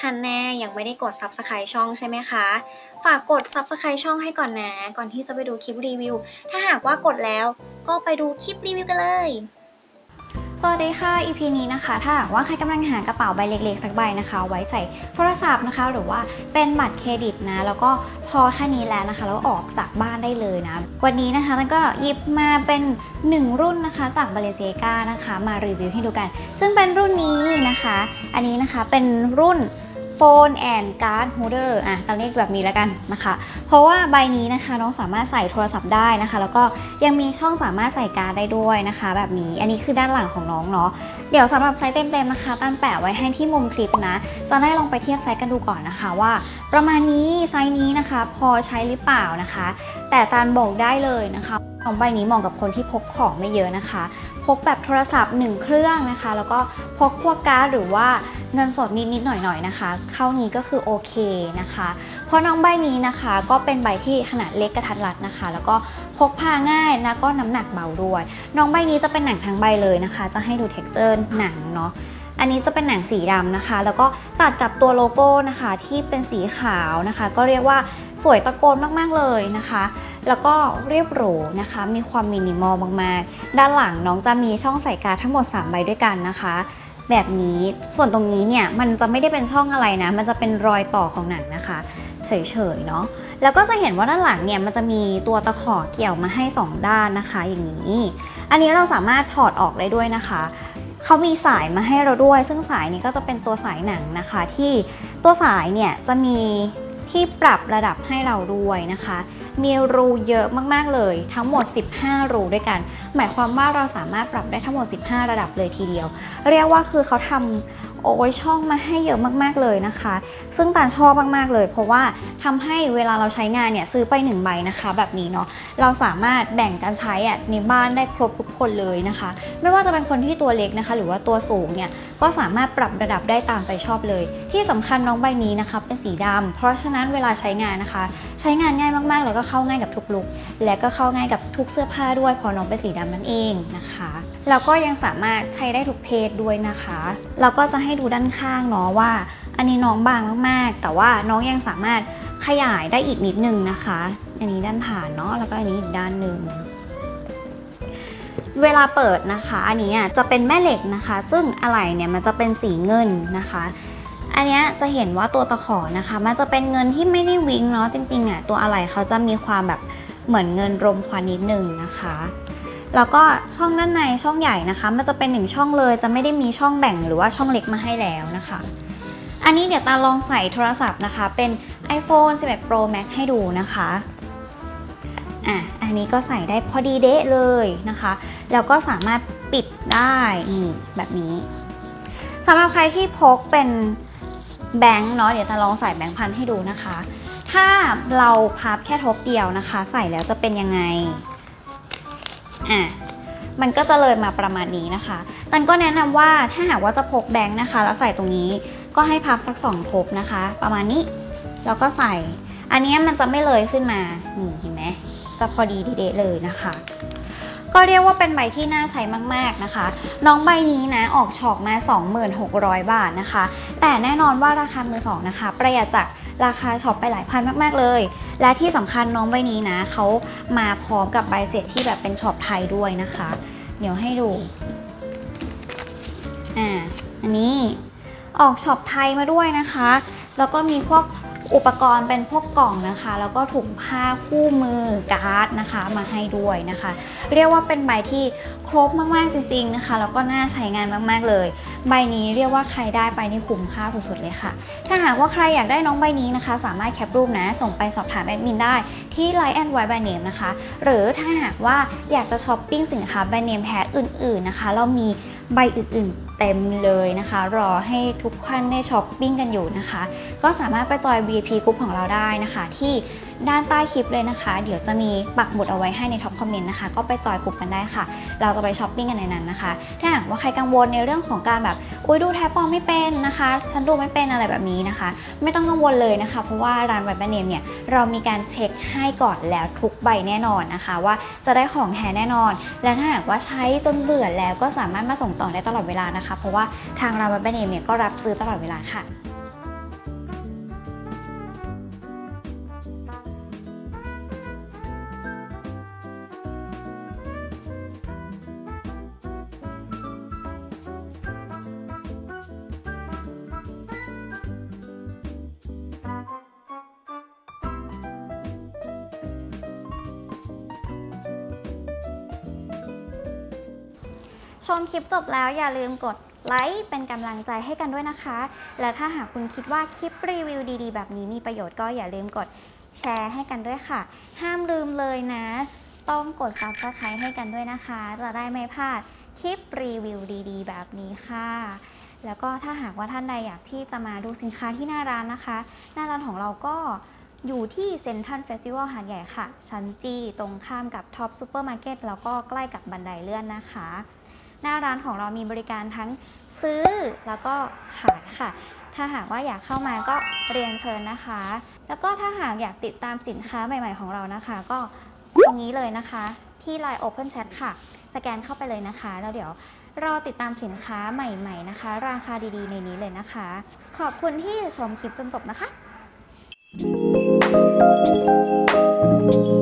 ฮันแน่ยังไม่ได้กด Subscribe ช่องใช่ไหมคะฝากกด Subscribe ช่องให้ก่อนนะก่อนที่จะไปดูคลิปรีวิวถ้าหากว่ากดแล้วก็ไปดูคลิปรีวิวกันเลยสวัสดีค่ะ EP นี้นะคะถ้าหากว่าใครกำลังหากระเป๋าใบเล็กๆสักใบนะคะไว้ใส่โทรศัพท์นะคะหรือว่าเป็นบัตรเครดิตนะแล้วก็พอแค่นี้แล้วนะคะแล้วออกจากบ้านได้เลยนะวันนี้นะคะมันก็หยิบมาเป็น1รุ่นนะคะจาก Balenciaga นะคะมารีวิวให้ดูกันซึ่งเป็นรุ่นนี้นะคะอันนี้นะคะเป็นรุ่นPhone and Card Holder ต้องเรียกแบบนี้แล้วกันนะคะเพราะว่าใบนี้นะคะน้องสามารถใส่โทรศัพท์ได้นะคะแล้วก็ยังมีช่องสามารถใส่การ์ดได้ด้วยนะคะแบบนี้อันนี้คือด้านหลังของน้องเนาะเดี๋ยวสำหรับไซส์เต็มๆนะคะตั้นแปะไว้ให้ที่มุมคลิปนะจะได้ลองไปเทียบไซส์กันดูก่อนนะคะว่าประมาณนี้ไซส์นี้นะคะพอใช้หรือเปล่านะคะแต่ตันบอกได้เลยนะคะของใบนี้เหมาะกับคนที่พกของไม่เยอะนะคะพกแบบโทรศัพท์1เครื่องนะคะแล้วก็พกพวกการ์ดหรือว่าเงินสดนิดๆหน่อยๆนะคะเข้านี้ก็คือโอเคนะคะเพราะน้องใบนี้นะคะก็เป็นใบที่ขนาดเล็กกระทัดรัดนะคะแล้วก็พกพาง่ายนะก็น้ำหนักเบาด้วยน้องใบนี้จะเป็นหนังทั้งใบเลยนะคะจะให้ดูเท็กเจอร์หนังเนาะอันนี้จะเป็นหนังสีดำนะคะแล้วก็ตัดกับตัวโลโก้นะคะที่เป็นสีขาวนะคะก็เรียกว่าสวยตะโกนมากๆเลยนะคะแล้วก็เรียบหรูนะคะมีความมินิมอลมากๆด้านหลังน้องจะมีช่องใส่การ์ดทั้งหมด3ใบด้วยกันนะคะแบบนี้ส่วนตรงนี้เนี่ยมันจะไม่ได้เป็นช่องอะไรนะมันจะเป็นรอยต่อของหนังนะคะเฉยๆเนาะแล้วก็จะเห็นว่าด้านหลังเนี่ยมันจะมีตัวตะขอเกี่ยวมาให้2ด้านนะคะอย่างนี้อันนี้เราสามารถถอดออกได้ด้วยนะคะเขามีสายมาให้เราด้วยซึ่งสายนี้ก็จะเป็นตัวสายหนังนะคะที่ตัวสายเนี่ยจะมีที่ปรับระดับให้เราด้วยนะคะมีรูเยอะมากๆเลยทั้งหมด15รูด้วยกันหมายความว่าเราสามารถปรับได้ทั้งหมด15ระดับเลยทีเดียวเรียกว่าคือเขาทำโอ้ยช่องมาให้เยอะมากๆเลยนะคะซึ่งตาลชอบมากๆเลยเพราะว่าทำให้เวลาเราใช้งานเนี่ยซื้อไป1ใบนะคะแบบนี้เนาะเราสามารถแบ่งกันใช้ในบ้านได้ครบทุกคนเลยนะคะไม่ว่าจะเป็นคนที่ตัวเล็กนะคะหรือว่าตัวสูงเนี่ยก็สามารถปรับระดับได้ตามใจชอบเลยที่สำคัญน้องใบนี้นะคะเป็นสีดำเพราะฉะนั้นเวลาใช้งานนะคะใช้งานง่ายมากๆแล้วก็เข้าง่ายกับทุกลุคและก็เข้าง่ายกับทุกเสื้อผ้าด้วยเพราะน้องเป็นสีดำนั่นเองนะคะแล้วก็ยังสามารถใช้ได้ทุกเพศด้วยนะคะแล้วก็จะให้ดูด้านข้างเนาะว่าอันนี้น้องบางมากๆแต่ว่าน้องยังสามารถขยายได้อีกนิดนึงนะคะอันนี้ด้านผ่านเนาะแล้วก็อันนี้อีกด้านหนึ่งเวลาเปิดนะคะอันนี้จะเป็นแม่เหล็กนะคะซึ่งอะไหล่เนี่ยมันจะเป็นสีเงินนะคะอันนี้จะเห็นว่าตัวตะขอนะคะมันจะเป็นเงินที่ไม่ได้วิ้งเนาะจริงๆตัวอะไหล่เขาจะมีความแบบเหมือนเงินรมควันนิดนึงนะคะแล้วก็ช่องด้านในช่องใหญ่นะคะมันจะเป็น1ช่องเลยจะไม่ได้มีช่องแบ่งหรือว่าช่องเล็กมาให้แล้วนะคะอันนี้เดี๋ยวตาลองใส่โทรศัพท์นะคะเป็น iPhone 11 Pro Max ให้ดูนะคะอันนี้ก็ใส่ได้พอดีเดะเลยนะคะแล้วก็สามารถปิดได้นี่แบบนี้สำหรับใครที่พกเป็นแบงค์เนาะเดี๋ยวตาลองใส่แบงค์พันให้ดูนะคะถ้าเราพับแค่ทบเดียวนะคะใส่แล้วจะเป็นยังไงมันก็จะเลยมาประมาณนี้นะคะตันก็แนะนำว่าถ้าหากว่าจะพกแบงค์นะคะแล้วใส่ตรงนี้ก็ให้พับสัก2ทบนะคะประมาณนี้แล้วก็ใส่อันนี้มันจะไม่เลยขึ้นมานี่เห็นไหมจะพอดีเดะเลยนะคะก็เรียกว่าเป็นใบที่น่าใช้มากๆนะคะน้องใบนี้นะออกช็อปมา 26,000 บาทนะคะแต่แน่นอนว่าราคามือสองนะคะประหยัดจากราคาช็อปไปหลายพันมากๆเลยและที่สำคัญน้องใบนี้นะเขามาพร้อมกับใบเสร็จที่แบบเป็นช็อปไทยด้วยนะคะเดี๋ยวให้ดูอันนี้ออกช็อปไทยมาด้วยนะคะแล้วก็มีพวกอุปกรณ์เป็นพวกกล่องนะคะแล้วก็ถุงผ้าคู่มือการ์ดนะคะมาให้ด้วยนะคะเรียกว่าเป็นใบที่ครบมากๆจริงๆนะคะแล้วก็น่าใช้งานมากๆเลยใบนี้เรียกว่าใครได้ไปนี่คุ้มค่าสุดๆเลยค่ะถ้าหากว่าใครอยากได้น้องใบนี้นะคะสามารถแคปรูปนะส่งไปสอบถามแอดมินได้ที่ Line and White Brand Name นะคะหรือถ้าหากว่าอยากจะช้อปปิ้งสินค้าแบรนด์เนมแท้อื่นๆนะคะเรามีใบอื่นๆเต็มเลยนะคะรอให้ทุกท่านได้ช้อปปิ้งกันอยู่นะคะก็สามารถไปจอย VIP กลุ่มของเราได้นะคะที่ด้านใต้คลิปเลยนะคะเดี๋ยวจะมีปักหมุดเอาไว้ให้ในท็อปคอมเมนต์นะคะก็ไปจอยกลุ่มกันได้ค่ะเราจะไปช้อปปิ้งกันในนั้นนะคะถ้าหากว่าใครกังวลในเรื่องของการแบบดูแทบปลอมไม่เป็นนะคะฉันดูไม่เป็นอะไรแบบนี้นะคะไม่ต้องกังวลเลยนะคะเพราะว่าร้านไวท์แบรนด์เนมเนี่ยเรามีการเช็คให้ก่อนแล้วทุกใบแน่นอนนะคะว่าจะได้ของแท้แน่นอนและถ้าหากว่าใช้จนเบื่อแล้วก็สามารถมาส่งต่อได้ตลอดเวลานะคะเพราะว่าทางร้านไวท์แบรนด์เนมเนี่ยก็รับซื้อตลอดเวลาค่ะชมคลิปจบแล้วอย่าลืมกดไลค์เป็นกำลังใจให้กันด้วยนะคะและถ้าหากคุณคิดว่าคลิปรีวิวดีๆแบบนี้มีประโยชน์ก็อย่าลืมกดแชร์ให้กันด้วยค่ะห้ามลืมเลยนะต้องกด Subscribe ให้กันด้วยนะคะจะได้ไม่พลาดคลิปรีวิวดีๆแบบนี้ค่ะแล้วก็ถ้าหากว่าท่านใดอยากที่จะมาดูสินค้าที่หน้าร้านนะคะหน้าร้านของเราก็อยู่ที่เซ็นทรัลเฟสติวัลหาดใหญ่ค่ะชั้นจีตรงข้ามกับท็อปซูเปอร์มาร์เก็ตแล้วก็ใกล้กับบันไดเลื่อนนะคะหน้าร้านของเรามีบริการทั้งซื้อแล้วก็ขายค่ะถ้าหากว่าอยากเข้ามาก็เรียนเชิญนะคะแล้วก็ถ้าหากอยากติดตามสินค้าใหม่ๆของเรานะคะก็ตรงนี้เลยนะคะที่ LINE Open Chat ค่ะสแกนเข้าไปเลยนะคะแล้วเดี๋ยวรอติดตามสินค้าใหม่ๆนะคะราคาดีๆในนี้เลยนะคะขอบคุณที่ชมคลิปจนจบนะคะ